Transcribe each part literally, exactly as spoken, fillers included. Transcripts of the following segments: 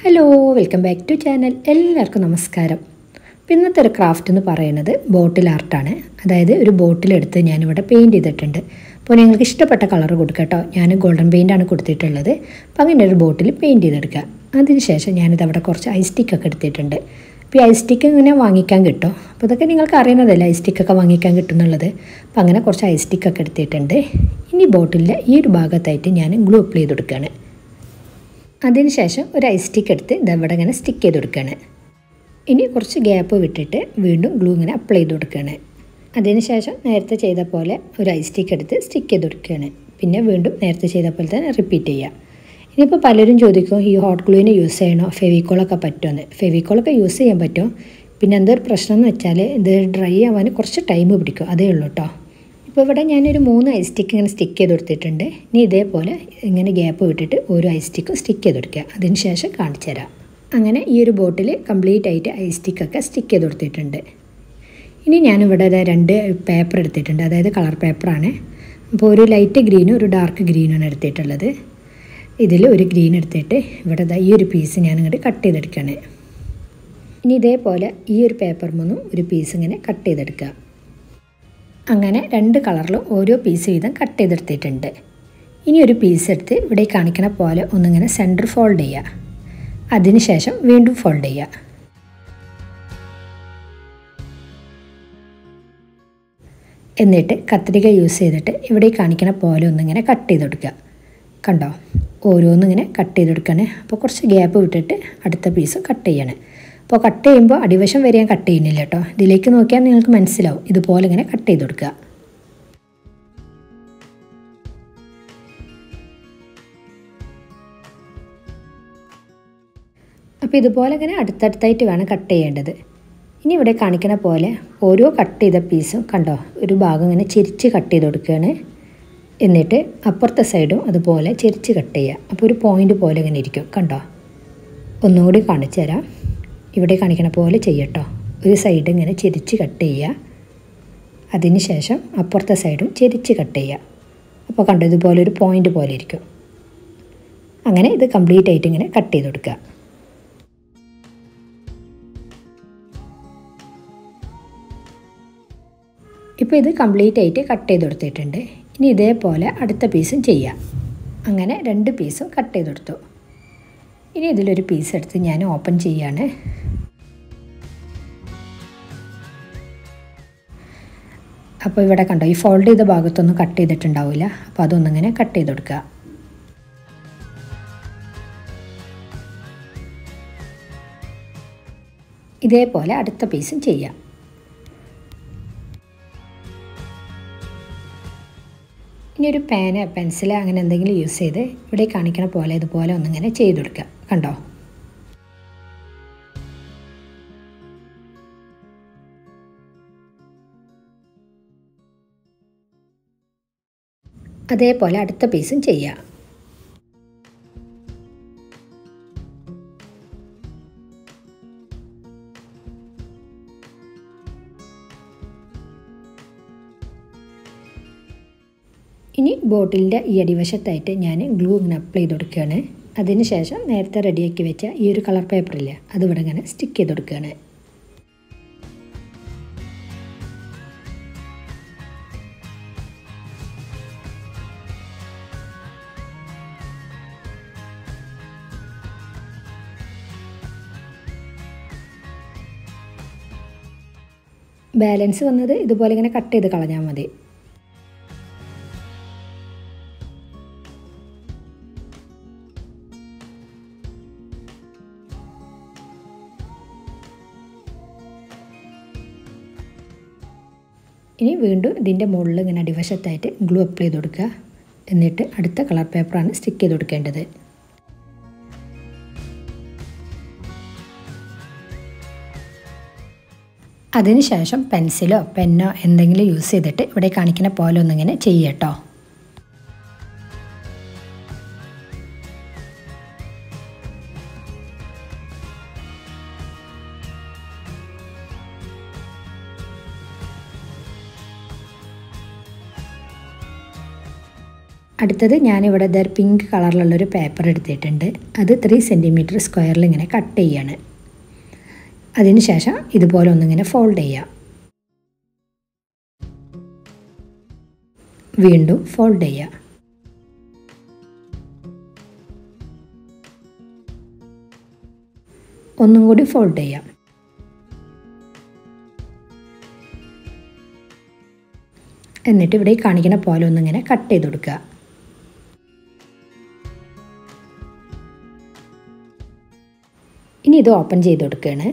Hello welcome back to channel. എല്ലാവർക്കും നമസ്കാരം. ഇന്നത്തെ ഒരു ക്രാഫ്റ്റ് എന്ന് പറയുന്നത് ബോട്ടിൽ ആർട്ടാണ്. അതായത് ഒരു ബോട്ടിലെടുത്ത് ഞാനിവിടെ പെയിൻറ്റ് ചെയ്തിട്ടുണ്ട്. അപ്പോൾ നിങ്ങൾക്ക് ഇഷ്ടപ്പെട്ട കളർ കൊടുക്കുക കേട്ടോ. ഞാൻ ഗോൾഡൻ പെയിൻ്റാണ് കൊടുത്തിട്ടുള്ളത്. അപ്പോൾ അങ്ങനെ ഒരു ബോട്ടിൽ പെയിൻറ്റ് ചെയ്തെടുക്കുക. അതിനുശേഷം ഞാനിത് അവിടെ കുറച്ച് ഐസ് സ്റ്റിക്കൊക്കെ എടുത്തിട്ടുണ്ട്. അപ്പോൾ ഈ ഐസ് സ്റ്റിക്ക് ഇങ്ങനെ വാങ്ങിക്കാൻ കിട്ടും. അപ്പോൾ ഇതൊക്കെ നിങ്ങൾക്ക് അറിയുന്നതല്ലേ ഐസ് സ്റ്റിക്കൊക്കെ വാങ്ങിക്കാൻ കിട്ടുന്നുള്ളത്. അപ്പോൾ അങ്ങനെ കുറച്ച് ഐസ് സ്റ്റിക്കൊക്കെ എടുത്തിട്ടുണ്ട്. ഇനി ബോട്ടിലിൻ്റെ ഈ ഒരു ഭാഗത്തായിട്ട് ഞാൻ ഗ്ലൂ അപ്ലൈ ചെയ്ത് കൊടുക്കുകയാണ്. അതിനുശേഷം ഒരു ഐസ് സ്റ്റിക്ക് എടുത്ത് ഇതവിടെ ഇങ്ങനെ സ്റ്റിക്ക് ചെയ്ത് കൊടുക്കുകയാണ്. ഇനി കുറച്ച് ഗ്യാപ്പ് വിട്ടിട്ട് വീണ്ടും ഗ്ലൂ ഇങ്ങനെ അപ്ലൈ ചെയ്ത് കൊടുക്കുകയാണ്. അതിനുശേഷം നേരത്തെ ചെയ്ത പോലെ ഒരു ഐസ് സ്റ്റിക്ക് എടുത്ത് സ്റ്റിക്ക് ചെയ്ത് കൊടുക്കുകയാണ്. പിന്നെ വീണ്ടും നേരത്തെ ചെയ്ത പോലെ തന്നെ റിപ്പീറ്റ് ചെയ്യുക. ഇനിയിപ്പോൾ പലരും ചോദിക്കും ഈ ഹോട്ട് ഗ്ലൂവിന് യൂസ് ചെയ്യണോ, ഫെവിക്കോളൊക്കെ പറ്റുമെന്ന്. ഫെവിക്കോളൊക്കെ യൂസ് ചെയ്യാൻ പറ്റും. പിന്നെ എന്തൊരു പ്രശ്നം എന്ന് വെച്ചാൽ ഇത് ഡ്രൈ ആവാൻ കുറച്ച് ടൈം പിടിക്കും, അതേ ഉള്ളൂ കേട്ടോ. ഇപ്പോൾ ഇവിടെ ഞാനൊരു മൂന്ന് ഐസ് സ്റ്റിക്ക് ഇങ്ങനെ സ്റ്റിക്ക് ചെയ്ത് കൊടുത്തിട്ടുണ്ട്. ഇനി ഇതേപോലെ ഇങ്ങനെ ഗ്യാപ്പ് വിട്ടിട്ട് ഓരോ ഐസ് സ്റ്റിക്കും സ്റ്റിക്ക് ചെയ്ത് കൊടുക്കുക. അതിന് ശേഷം കാണിച്ചു തരാം. അങ്ങനെ ഈ ഒരു ബോട്ടിൽ കംപ്ലീറ്റ് ആയിട്ട് ഐസ് സ്റ്റിക്കൊക്കെ സ്റ്റിക്ക് ചെയ്ത് കൊടുത്തിട്ടുണ്ട്. ഇനി ഞാനിവിടെ രണ്ട് പേപ്പർ എടുത്തിട്ടുണ്ട്, അതായത് കളർ പേപ്പറാണ്. അപ്പോൾ ഒരു ലൈറ്റ് ഗ്രീനും ഒരു ഡാർക്ക് ഗ്രീനുമാണ് എടുത്തിട്ടുള്ളത്. ഇതിൽ ഒരു ഗ്രീൻ എടുത്തിട്ട് ഇവിടെ ഈ ഒരു പീസ് ഞാനിങ്ങോട്ട് കട്ട് ചെയ്തെടുക്കുകയാണ്. ഇനി ഇതേപോലെ ഈ ഒരു പേപ്പറിൽ നിന്നും ഒരു പീസ് ഇങ്ങനെ കട്ട് ചെയ്തെടുക്കുക. അങ്ങനെ രണ്ട് കളറിലും ഓരോ പീസ് വീതം കട്ട് ചെയ്തെടുത്തിട്ടുണ്ട്. ഇനി ഒരു പീസ് എടുത്ത് ഇവിടെ കാണിക്കണ പോലെ ഒന്നിങ്ങനെ സെൻറ്റർ ഫോൾഡ് ചെയ്യുക. അതിനുശേഷം വീണ്ടും ഫോൾഡ് ചെയ്യുക. എന്നിട്ട് കത്രിക യൂസ് ചെയ്തിട്ട് ഇവിടെ കാണിക്കണ പോലെ ഒന്നിങ്ങനെ കട്ട് ചെയ്ത് കൊടുക്കുക. കണ്ടോ, ഓരോന്നിങ്ങനെ കട്ട് ചെയ്ത് കൊടുക്കുകയാണ്. അപ്പോൾ കുറച്ച് ഗ്യാപ്പ് വിട്ടിട്ട് അടുത്ത പീസും കട്ട് ചെയ്യണം. അപ്പോൾ കട്ട് ചെയ്യുമ്പോൾ അടിവശം വരെ ഞാൻ കട്ട് ചെയ്യുന്നില്ല കേട്ടോ. ഇതിലേക്ക് നോക്കിയാൽ നിങ്ങൾക്ക് മനസ്സിലാവും. ഇതുപോലെ ഇങ്ങനെ കട്ട് ചെയ്ത് കൊടുക്കുക. അപ്പോൾ ഇതുപോലെ ഇങ്ങനെ അടുത്തടുത്തായിട്ട് വേണം കട്ട് ചെയ്യേണ്ടത്. ഇനി ഇവിടെ കാണിക്കുന്ന പോലെ ഓരോ കട്ട് ചെയ്ത പീസും കണ്ടോ ഒരു ഭാഗം ഇങ്ങനെ ചെരിച്ച് കട്ട് ചെയ്ത് കൊടുക്കുകയാണ്. എന്നിട്ട് അപ്പുറത്തെ സൈഡും അതുപോലെ ചെരിച്ച് കട്ട് ചെയ്യുക. അപ്പോൾ ഒരു പോയിൻ്റ് പോലെ ഇങ്ങനെ ഇരിക്കും. കണ്ടോ, ഒന്നുകൂടി കാണിച്ചു തരാം. ഇവിടെ കാണിക്കണ പോലെ ചെയ്യട്ടോ. ഒരു സൈഡ് ഇങ്ങനെ ചെരിച്ച് കട്ട് ചെയ്യുക. അതിന് ശേഷം അപ്പുറത്തെ സൈഡും ചെരിച്ച് കട്ട് ചെയ്യുക. അപ്പോൾ കണ്ടോ ഇതുപോലെ ഒരു പോയിൻ്റ് പോലെ ഇരിക്കും. അങ്ങനെ ഇത് കംപ്ലീറ്റ് ആയിട്ട് ഇങ്ങനെ കട്ട് ചെയ്ത് കൊടുക്കുക. ഇപ്പോൾ ഇത് കംപ്ലീറ്റ് ആയിട്ട് കട്ട് ചെയ്ത് കൊടുത്തിട്ടുണ്ട്. ഇനി ഇതേപോലെ അടുത്ത പീസും ചെയ്യാം. അങ്ങനെ രണ്ട് പീസും കട്ട് ചെയ്ത് കൊടുത്തു. ഇനി ഇതിലൊരു പീസ് എടുത്ത് ഞാൻ ഓപ്പൺ ചെയ്യാണ്. അപ്പോൾ ഇവിടെ കണ്ടോ ഈ ഫോൾഡ് ചെയ്ത ഭാഗത്തൊന്നും കട്ട് ചെയ്തിട്ടുണ്ടാവില്ല. അപ്പോൾ അതൊന്നിങ്ങനെ കട്ട് ചെയ്ത് കൊടുക്കുക. ഇതേപോലെ അടുത്ത പീസും ചെയ്യാം. ഇനി ഒരു പേന പെൻസിൽ അങ്ങനെ എന്തെങ്കിലും യൂസ് ചെയ്ത് ഇവിടെ കാണിക്കണ പോലെ ഇതുപോലെ ഒന്നിങ്ങനെ ചെയ്ത് കൊടുക്കുക. കണ്ടോ, അതേപോലെ അടുത്ത പീസും ചെയ്യാം. ഇനി ബോട്ടിലിൻ്റെ ഈ അടിവശത്തായിട്ട് ഞാൻ ഗ്ലൂ ഇങ്ങനെ അപ്ലൈ ചെയ്ത് കൊടുക്കുകയാണ്. അതിന് ശേഷം നേരത്തെ റെഡിയാക്കി വെച്ച ഈ ഒരു കളർ പേപ്പറില്ലേ അതിവിടെ ഇങ്ങനെ സ്റ്റിക്ക് ചെയ്ത് കൊടുക്കുകയാണ്. ബാലൻസ് വന്നത് ഇതുപോലെ ഇങ്ങനെ കട്ട് ചെയ്ത് കളഞ്ഞാൽ മതി. ഇനി വീണ്ടും ഇതിൻ്റെ മുകളിൽ ഇങ്ങനെ അടിവശത്തായിട്ട് ഗ്ലൂ അപ്ലൈ ചെയ്ത് കൊടുക്കുക. എന്നിട്ട് അടുത്ത കളർ പേപ്പറാണ് സ്റ്റിക്ക് ചെയ്ത് കൊടുക്കേണ്ടത്. അതിനുശേഷം പെൻസിലോ പെന്നോ എന്തെങ്കിലും യൂസ് ചെയ്തിട്ട് ഇവിടെ കാണിക്കുന്ന പോലെ ഒന്നിങ്ങനെ ചെയ്യട്ടോ. അടുത്തത് ഞാനിവിടെ ഇതൊരു പിങ്ക് കളറിലുള്ളൊരു പേപ്പർ എടുത്തിട്ടുണ്ട്. അത് ത്രീ സെൻറ്റിമീറ്റർ സ്ക്വയറിൽ ഇങ്ങനെ കട്ട് ചെയ്യാണ്. അതിന് ശേഷം ഇതുപോലെ ഒന്നിങ്ങനെ ഫോൾഡ് ചെയ്യാം. വീണ്ടും ഫോൾഡ് ചെയ്യുക. ഒന്നും കൂടി ഫോൾഡ് ചെയ്യാം. എന്നിട്ട് ഇവിടെ കാണിക്കുന്ന പോലെ ഒന്നിങ്ങനെ കട്ട് ചെയ്ത് കൊടുക്കുക. ഇനി ഇത് ഓപ്പൺ ചെയ്ത് കൊടുക്കുകയാണ്.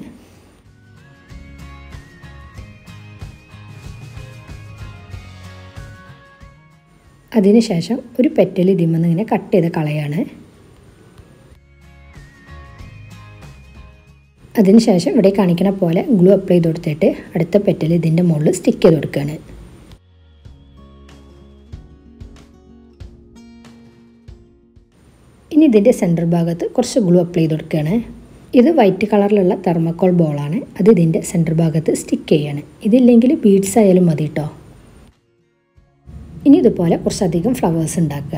അതിനുശേഷം ഒരു പെറ്റൽ ഇതിമെന്ന് ഇങ്ങനെ കട്ട് ചെയ്ത് കളയാണ്. അതിനുശേഷം ഇവിടെ കാണിക്കുന്ന പോലെ ഗ്ലൂ അപ്ലൈ ചെയ്ത് കൊടുത്തിട്ട് അടുത്ത പെറ്റൽ ഇതിൻ്റെ മുകളിൽ സ്റ്റിക്ക് ചെയ്ത് കൊടുക്കുകയാണ്. ഇനി ഇതിൻ്റെ സെൻറ്റർ ഭാഗത്ത് കുറച്ച് ഗ്ലൂ അപ്ലൈ ചെയ്ത് കൊടുക്കുകയാണ്. ഇത് വൈറ്റ് കളറിലുള്ള തെർമോക്കോൾ ബോളാണ്. അത് ഇതിൻ്റെ സെൻറ്റർ ഭാഗത്ത് സ്റ്റിക്ക് ചെയ്യാണ്. ഇതില്ലെങ്കിൽ ബീഡ്സ് ആയാലും മതി കേട്ടോ. ഇനി ഇതുപോലെ കുറച്ചധികം ഫ്ലവേഴ്സ് ഉണ്ടാക്കുക.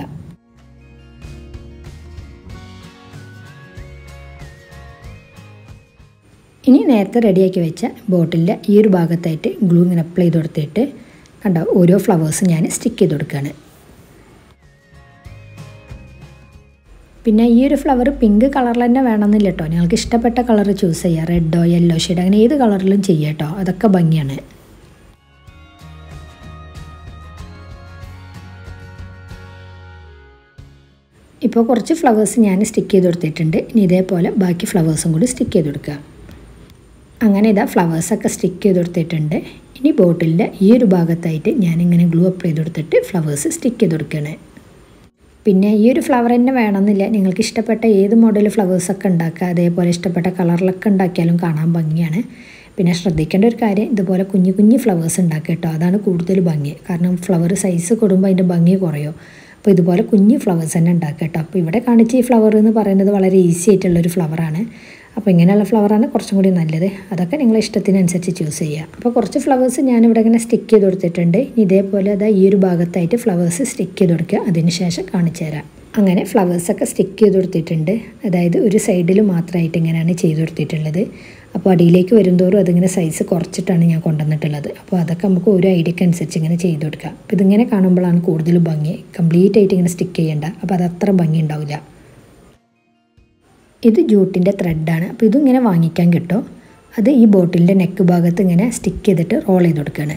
ഇനി നേരത്തെ റെഡിയാക്കി വെച്ച ബോട്ടിലിൻ്റെ ഈ ഒരു ഭാഗത്തായിട്ട് ഗ്ലൂ ഇങ്ങനെ അപ്ലൈ ചെയ്ത് കൊടുത്തിട്ട് കണ്ടോ ഓരോ ഫ്ലവേഴ്സും ഞാൻ സ്റ്റിക്ക് ചെയ്ത് കൊടുക്കുകയാണ്. പിന്നെ ഈ ഒരു ഫ്ലവർ പിങ്ക് കളറിൽ തന്നെ വേണമെന്നില്ല കേട്ടോ. നിങ്ങൾക്ക് ഇഷ്ടപ്പെട്ട കളർ ചൂസ് ചെയ്യുക. റെഡോ യെല്ലോ ഷെയ്ഡ് അങ്ങനെ ഏത് കളറിലും ചെയ്യാം കേട്ടോ. അതൊക്കെ ഭംഗിയാണ്. ഇപ്പോൾ കുറച്ച് ഫ്ലവേഴ്സ് ഞാൻ സ്റ്റിക്ക് ചെയ്ത് കൊടുത്തിട്ടുണ്ട്. ഇനി ഇതേപോലെ ബാക്കി ഫ്ലവേഴ്സും കൂടി സ്റ്റിക്ക് ചെയ്ത് കൊടുക്കുക. അങ്ങനെ ഇതാ ഫ്ലവേഴ്സൊക്കെ സ്റ്റിക്ക് ചെയ്ത് കൊടുത്തിട്ടുണ്ട്. ഇനി ബോട്ടിലിൻ്റെ ഈ ഒരു ഭാഗത്തായിട്ട് ഞാനിങ്ങനെ ഗ്ലൂ അപ്ലൈ ചെയ്ത് കൊടുത്തിട്ട് ഫ്ലവേഴ്സ് സ്റ്റിക്ക് ചെയ്ത് കൊടുക്കുകയാണ്. പിന്നെ ഈ ഒരു ഫ്ലവർ തന്നെ വേണമെന്നില്ല. നിങ്ങൾക്ക് ഇഷ്ടപ്പെട്ട ഏത് മോഡൽ ഫ്ലവേഴ്സൊക്കെ ഉണ്ടാക്കുക. അതേപോലെ ഇഷ്ടപ്പെട്ട കളറിലൊക്കെ ഉണ്ടാക്കിയാലും കാണാൻ ഭംഗിയാണ്. പിന്നെ ശ്രദ്ധിക്കേണ്ട ഒരു കാര്യം ഇതുപോലെ കുഞ്ഞു കുഞ്ഞു ഫ്ലവേഴ്സ് ഉണ്ടാക്കുക കേട്ടോ. അതാണ് കൂടുതൽ ഭംഗി. കാരണം ഫ്ലവർ സൈസ് കൂടുമ്പോൾ അതിൻ്റെ ഭംഗി കുറയും. അപ്പോൾ ഇതുപോലെ കുഞ്ഞു ഫ്ലവേഴ്സ് തന്നെ ഉണ്ടാക്കുക കേട്ടോ. അപ്പോൾ ഇവിടെ കാണിച്ച ഈ ഫ്ലവർ എന്ന് പറയുന്നത് വളരെ ഈസി ആയിട്ടുള്ളൊരു ഫ്ലവറാണ്. അപ്പോൾ ഇങ്ങനെയുള്ള ഫ്ലവറാണ് കുറച്ചും കൂടി നല്ലത്. അതൊക്കെ നിങ്ങളെ ഇഷ്ടത്തിനനുസരിച്ച് ചൂസ് ചെയ്യുക. അപ്പോൾ കുറച്ച് ഫ്ലവേഴ്സ് ഞാനിവിടെ ഇങ്ങനെ സ്റ്റിക്ക് ചെയ്ത് കൊടുത്തിട്ടുണ്ട്. ഇനി ഇതേപോലെ അതാ ഈ ഒരു ഭാഗത്തായിട്ട് ഫ്ലവേഴ്സ് സ്റ്റിക്ക് ചെയ്ത് കൊടുക്കുക. അതിന് ശേഷം കാണിച്ചു തരാം. അങ്ങനെ ഫ്ലവേഴ്സൊക്കെ സ്റ്റിക്ക് ചെയ്ത് കൊടുത്തിട്ടുണ്ട്. അതായത് ഒരു സൈഡിൽ മാത്രമായിട്ട് ഇങ്ങനെയാണ് ചെയ്ത് കൊടുത്തിട്ടുള്ളത്. അപ്പോൾ അടിയിലേക്ക് വരുന്തോറും അതിങ്ങനെ സൈസ് കുറച്ചിട്ടാണ് ഞാൻ കൊണ്ടുവന്നിട്ടുള്ളത്. അപ്പോൾ അതൊക്കെ നമുക്ക് ഒരു ഐഡിയക്ക് അനുസരിച്ച് ഇങ്ങനെ ചെയ്ത് കൊടുക്കുക. അപ്പോൾ ഇതിങ്ങനെ കാണുമ്പോഴാണ് കൂടുതൽ ഭംഗി. കംപ്ലീറ്റ് ആയിട്ട് ഇങ്ങനെ സ്റ്റിക്ക് ചെയ്യേണ്ട. അപ്പോൾ അത് അത്ര ഭംഗി ഉണ്ടാവില്ല. ഇത് ജൂട്ടിൻ്റെ ത്രെഡാണ്. അപ്പോൾ ഇതും ഇങ്ങനെ വാങ്ങിക്കാൻ കിട്ടും. അത് ഈ ബോട്ടിലിൻ്റെ നെക്ക് ഭാഗത്ത് ഇങ്ങനെ സ്റ്റിക്ക് ചെയ്തിട്ട് റോൾ ചെയ്ത് കൊടുക്കുകയാണ്.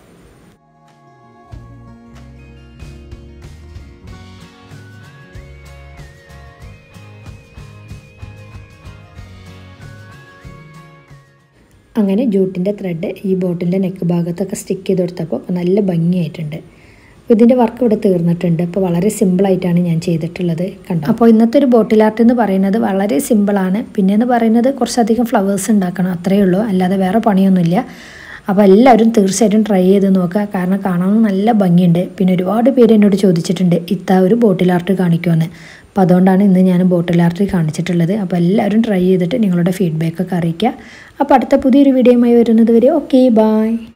അങ്ങനെ ജൂട്ടിൻ്റെ ത്രെഡ് ഈ ബോട്ടിലിൻ്റെ നെക്ക് ഭാഗത്തൊക്കെ സ്റ്റിക്ക് ചെയ്ത് കൊടുത്തപ്പോൾ നല്ല ഭംഗിയായിട്ടുണ്ട്. അപ്പോൾ ഇതിൻ്റെ വർക്ക് ഇവിടെ തീർന്നിട്ടുണ്ട്. അപ്പോൾ വളരെ സിമ്പിളായിട്ടാണ് ഞാൻ ചെയ്തിട്ടുള്ളത് കണ്ടോ. അപ്പോൾ ഇന്നത്തെ ഒരു ബോട്ടിൽ ആർട്ട് എന്ന് പറയുന്നത് വളരെ സിമ്പിളാണ്. പിന്നെയെന്ന് പറയുന്നത് കുറച്ചധികം ഫ്ലവേഴ്സ് ഉണ്ടാക്കണം, അത്രയേ ഉള്ളൂ. അല്ലാതെ വേറെ പണിയൊന്നുമില്ല. അപ്പോൾ എല്ലാവരും തീർച്ചയായിട്ടും ട്രൈ ചെയ്ത് നോക്കുക. കാരണം കാണാൻ നല്ല ഭംഗിയുണ്ട്. പിന്നെ ഒരുപാട് പേര് എന്നോട് ചോദിച്ചിട്ടുണ്ട് ഇത്ത ഒരു ബോട്ടിൽ ആർട്ട് കാണിക്കുമെന്ന്. അപ്പോൾ അതുകൊണ്ടാണ് ഇന്ന് ഞാൻ ബോട്ടിൽ ആർട്ട് കാണിച്ചിട്ടുള്ളത്. അപ്പോൾ എല്ലാവരും ട്രൈ ചെയ്തിട്ട് നിങ്ങളുടെ ഫീഡ്ബാക്കൊക്കെ അറിയിക്കുക. അപ്പോൾ അടുത്ത പുതിയൊരു വീഡിയോയുമായി വരുന്നത് വരെ ഓക്കെ ബൈ.